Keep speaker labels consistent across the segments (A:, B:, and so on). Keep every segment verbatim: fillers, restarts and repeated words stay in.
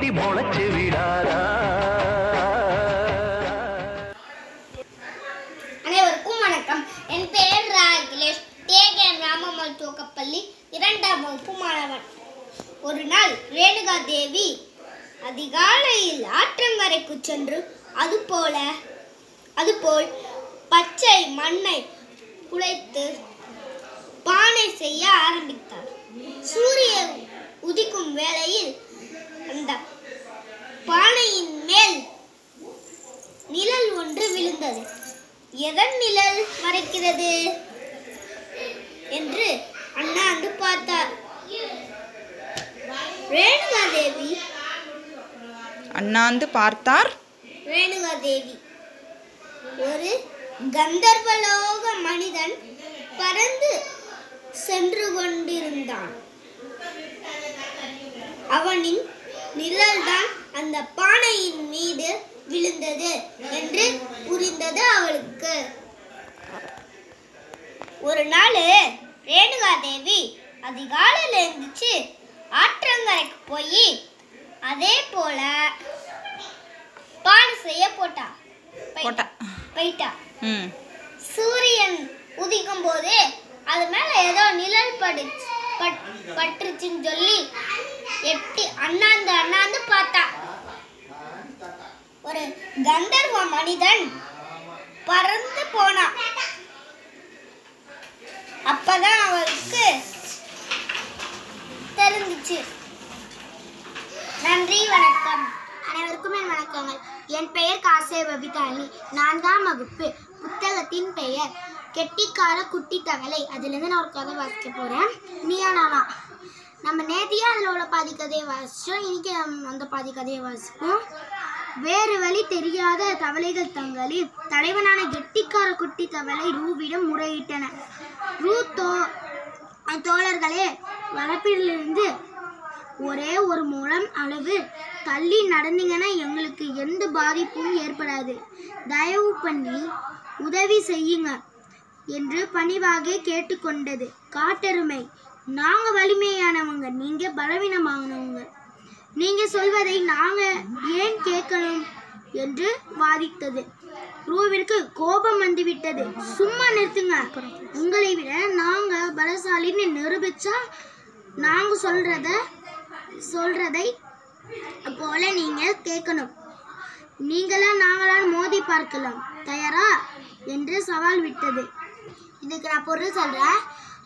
A: கொடி முளைச்சு விடாதா?
B: அனைவருக்கும் வணக்கம். என் பெயர் ராகிலேஷ். தேகன் ராமம்மாள் துவக்கப்பள்ளி இரண்டாம் வகுப்பு மாணவன். ஒரு நாள் ரேணுகா தேவி அதிகாலையில் ஆற்றங்கரைக்கு சென்று அதுபோல அதுபோல் பச்சை மண்ணை குழைத்து பானை செய்ய ஆரம்பித்தார். சூரியன் உதிக்கும் வேளையில் அந்த பானையின் மேல் நிழல் ஒன்று விழுந்தது. எதன் நிழல் மறைக்கிறது என்று அண்ணாந்து பார்த்தார். ரேணுகா தேவி
C: அண்ணாந்து பார்த்தார்
B: ரேணுகா தேவி ஒரு கந்தர்வலோக மனிதன் பறந்து சென்று கொண்டிருந்தான். அவனின் நிழல்தான் அந்த பானையின் மீது விழுந்தது என்று புரிந்தது அவளுக்கு. ஒரு நாள் ரேணுகா தேவி அதிகாலையில் எழுந்துச்சு ஆற்றங்கரைக்கு போய் அதே போல பானை செய்ய போட்டா
C: போட்டா
B: போயிட்டா.
C: ம்
B: சூரியன் உதிக்கும் போது அது மேல ஏதோ நிழல் படு பட்டுச்சுன்னு சொல்லி எட்டி அண்ணாந்து அண்ணாந்து பார்த்தா. ஒரு கந்தர்வ மனிதன் பறந்து போனான். அப்பதான் அவருக்கு தெரிஞ்சிச்சு. நன்றி, வணக்கம். அனைவருக்கும் என் வணக்கங்கள். என் பெயர் காசே பபிதானி. நான்காம் வகுப்பு. புத்தகத்தின் பெயர் கெட்டிக்கார குட்டி தவளை. அதுலேருந்து நான் ஒரு கதை வாசிக்க போகிறேன். நீயா நானா. நம்ம நேத்தியா அதில் உள்ள பாதி கதையை வாசித்தோம். இன்னைக்கு நம்ம அந்த பாதி கதையை வாசிப்போம். வேறு வழி தெரியாத தவளைகள் தங்களில் தலைவனான கெட்டிக்கார குட்டி தவளை ரூவிடம் முறையிட்டன. ரூ தோ தோழர்களே, வளர்ப்பிலிருந்து ஒரே ஒரு முழம் அளவு தள்ளி நடந்தீங்கன்னா எங்களுக்கு எந்த பாதிப்பும் ஏற்படாது. தயவு பண்ணி உதவி செய்யுங்க என்று பணிவாக கேட்டுக்கொண்டது. காட்டெருமை, நாங்கள் வலிமையானவங்க, நீங்கள் பலவீனமானவங்க. நீங்கள் சொல்வதை நாங்கள் ஏன் கேட்கணும் என்று வாதித்தது. ரூவிற்கு கோபம் வந்துவிட்டது. சும்மா நிறுத்துங்க. உங்களை விட நாங்கள் பலசாலின்னு நிரூபிச்சா நாங்கள் சொல்கிறத சொல்கிறதை போல நீங்கள் கேட்கணும். நீங்களா நாங்களா மோதி பார்க்கலாம். தயாரா என்று சவால் விட்டது. இதுக்கு நான் பொருள் சொல்கிறேன்.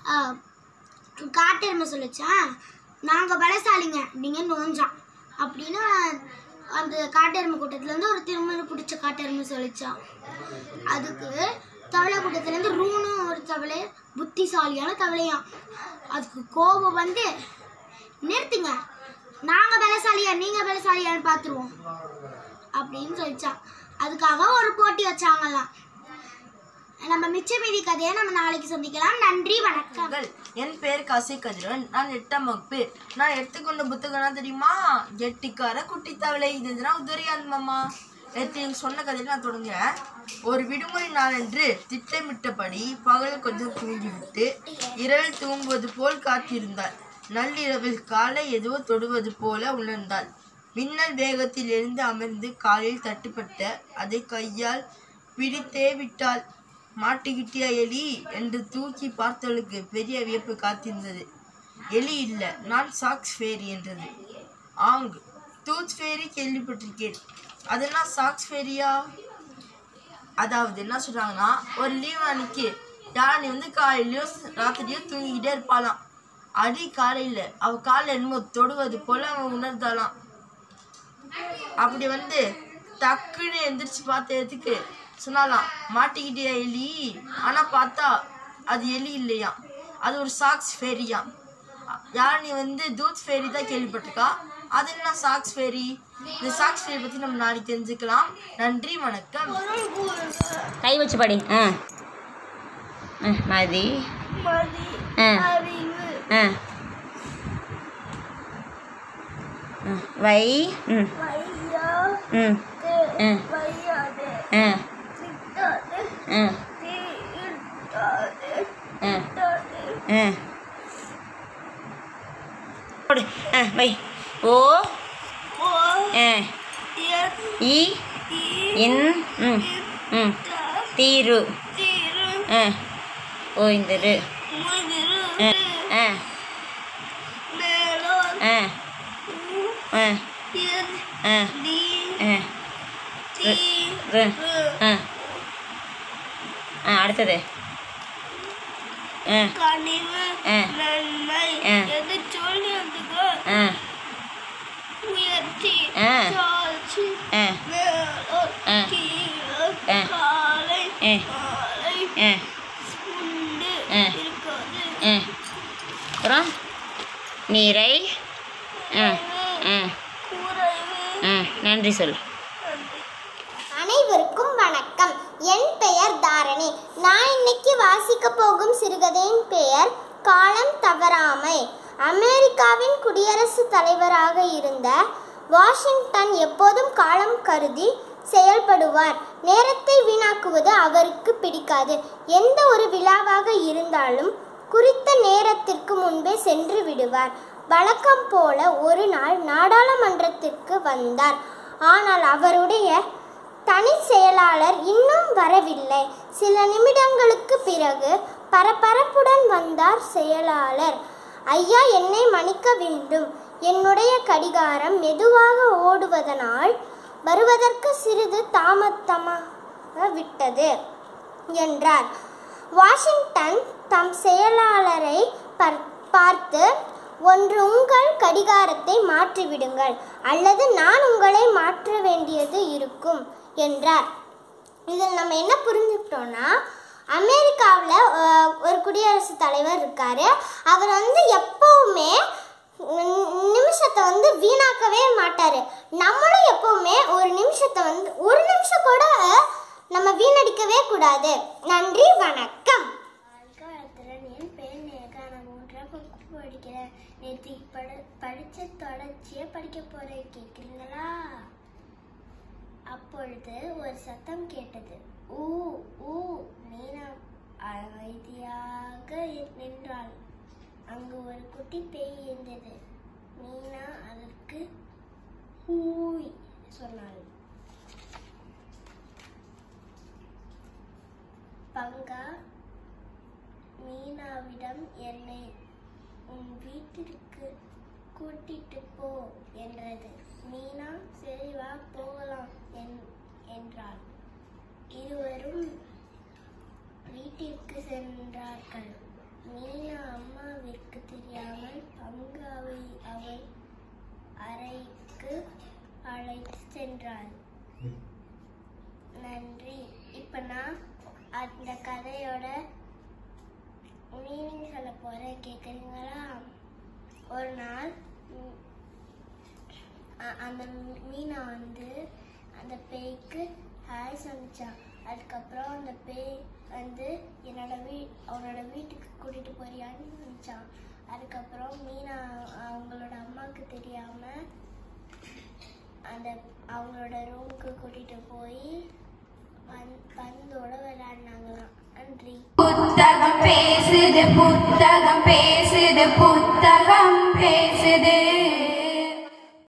B: காட்டெருமை சொல்லிச்சா, நாங்கள் பலசாலிங்க, நீங்கள் நோஞ்சான் அப்படின்னு அந்த காட்டெருமை கூட்டத்துலேருந்து ஒரு திருமணம் பிடிச்ச காட்டெருமை சொல்லிச்சான். அதுக்கு தவளை கூட்டத்துலேருந்து ரூனும் ஒரு தவளை புத்திசாலியான தவளையாம். அதுக்கு கோபம் வந்து, நிறுத்துங்க, நாங்கள் பலசாலியா நீங்கள் பலசாலியான்னு பார்த்துருவோம் அப்படின்னு சொல்லிச்சான். அதுக்காக ஒரு போட்டி வச்சாங்கலாம். நம்ம மிச்ச மீதி கதையை நம்ம நாளைக்கு சந்திக்கலாம். நன்றி, வணக்கம்.
D: என் பேர் காசி கதிரவன். நான் எட்டாம் வகுப்பு. நான் எடுத்துக்கொண்ட புத்தகம்னா தெரியுமா? கெட்டிக்கார குட்டி தவளை. இதுனா உதரியான் மாமா. நேற்று நீங்கள் சொன்ன கதையை நான் தொடங்குறேன். ஒரு விடுமுறை நாளன்று திட்டமிட்டபடி பகல் கொஞ்சம் தூங்கிவிட்டு இரவில் தூங்குவது போல் காத்திருந்தாள். நள்ளிரவில் காலை எதுவோ தொடுவது போல உணர்ந்தாள். மின்னல் வேகத்தில் எழுந்து அமர்ந்து காலில் தட்டுப்பட்ட அதை கையால் பிடித்தே விட்டாள். மாட்டிக்கிட்டியா எலி என்று தூக்கி பார்த்தவளுக்கு பெரிய வியப்பு காத்திருந்தது. எலி இல்லை, நான் சாக்ஸ் ஃபேரி என்றது. ஆங், டூத் ஃபேரி கேள்விப்பட்டிருக்கேன். அதெல்லாம் சாக்ஸ் ஃபேரியா? அதாவது என்ன சொல்கிறாங்கன்னா, ஒரு லீவ் அன்னைக்கு யானை வந்து காலையிலையோ ராத்திரியோ தூங்கிக்கிட்டே இருப்பாளாம். அடி காலையில் அவள் காலில் என்னமோ தொடுவது போல் அவன் உணர்ந்தாலாம். அப்படி வந்து டக்குன்னு எந்திரிச்சு பார்த்ததுக்கு சொன்னாலாம், மாட்டிக்கிட்டே எலி. ஆனால் பார்த்தா அது எலி இல்லையா, அது ஒரு சாக்ஸ் ஃபேரியாம். யானை வந்து தூத் ஃபேரி தான் கேள்விப்பட்டிருக்கா. அது என்ன சாக்ஸ் ஃபேரி? இந்த சாக்ஸ் ஃபேரி பற்றி நம்ம நாளைக்கு தெரிஞ்சுக்கலாம். நன்றி, வணக்கம்.
E: கை வச்சு படி. ஆ மதி ஆ ஆ வை ம் ம் ஆ ஆ ஆ ஆ போடு. ஆ வை. ஓ இன் ம் ம் தீரு ஆ ஓய்ந்திரு ஆ ஆ ஆ ஆ ஆ ஆ ரு ஆ ஆ அடுத்தது ஆ ஆ ஆ ஆ ஆ ஆ ஆ அப்புறம் நீரை ஆ ஆ ஆ நன்றி சொல்.
B: அனைவருக்கும் வணக்கம். என் பெயர் தாரணி. நான் இன்னைக்கு வாசிக்க போகும் சிறுகதையின் பெயர் காலம் தவறாமை. அமெரிக்காவின் குடியரசுத் தலைவராக இருந்த வாஷிங்டன் எப்போதும் காலம் கருதி செயல்படுவார். நேரத்தை வீணாக்குவது அவருக்கு பிடிக்காது. எந்த ஒரு விழாவாக இருந்தாலும் குறித்த நேரத்திற்கு முன்பே சென்று விடுவார். வழக்கம் போல ஒரு நாள் நாடாளுமன்றத்திற்கு வந்தார். ஆனால் அவருடைய தனி செயலாளர் இன்னும் வரவில்லை. சில நிமிடங்களுக்கு பிறகு பரபரப்புடன் வந்தார் செயலாளர். ஐயா, என்னை மன்னிக்க வேண்டும். என்னுடைய கடிகாரம் மெதுவாக ஓடுவதனால் வருவதற்கு சிறிது தாமதமாக விட்டது என்றார். வாஷிங்டன் தம் செயலாளரை பார்த்து, ஒன்று உங்கள் கடிகாரத்தை மாற்றிவிடுங்கள் அல்லது நான் உங்களை மாற்ற வேண்டியது இருக்கும் என்றார். இதில் நம்ம என்ன புரிஞ்சுக்கிட்டோம்னா, அமெரிக்காவில் ஒரு குடியரசுத் தலைவர் இருக்காரு. அவர் வந்து எப்பவுமே நிமிஷத்தை வந்து வீணாக்கவே மாட்டாரு. நம்மளும் எப்பவுமே ஒரு நிமிஷத்தை வந்து ஒரு நிமிஷம் கூட நம்ம வீணடிக்கவே கூடாது. நன்றி, வணக்கம்.
A: என் பேர் நேகா. நான் மூன்றாம் வகுப்பு படிக்கிறேன். நேற்று படி படிச்ச தொடர்ச்சியை படிக்க போறேன். கேட்குறீங்களா? அப்பொழுது ஒரு சத்தம் கேட்டது. ஊ ஊ. மீனா அமைதியாக நின்றாள். அங்கு ஒரு குட்டி பேய் இருந்தது. மீனா அதற்கு ஹூய் சொன்னாள். பங்கா மீனாவிடம் என்னை உன் வீட்டிற்கு கூட்டிட்டு போ என்றது. மீனா சரி வா போகலாம் என்றாள். இருவரும் வீட்டிற்கு சென்றார்கள். மீனா அம்மாவிற்கு தெரியாமல் பங்காவை அவள் அறைக்கு அழைத்து சென்றாள். நன்றி. இப்ப நான் அந்த கதையோட மீனிங் சொல்ல போறேன். கேக்குறீங்களா? ஒரு நாள் அந்த மீனா வந்து அந்த பேய்க்கு ஹாய் சொன்னான். அதுக்கப்புறம் அந்த பேய் வந்து என்னோட வீ அவனோட வீட்டுக்கு கூட்டிட்டு போறியான்னு நினைச்சான். அதுக்கப்புறம் மீனா அவங்களோட அம்மாவுக்கு தெரியாம அந்த அவங்களோட ரூமுக்கு கூட்டிட்டு போய் பந்தோட விளையாடினாங்களாம். நன்றி.
C: புத்தகம் பேசுது, புத்தகம் பேசுது, புத்தகம் பேசுது.